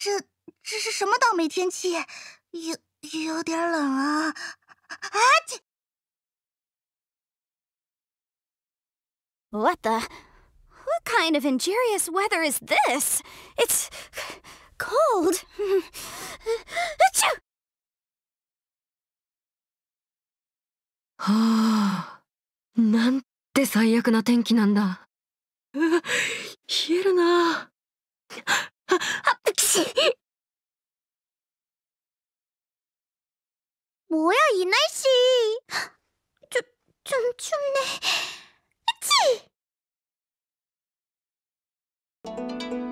这是什么倒霉天气？有点冷啊！啊切 What the? What kind of injurious weather is this? It's cold. Achoo! はあ、なんて最悪な天気なんだ。うわ、冷えるな。 뭐야 이 날씨? 좀 춥네.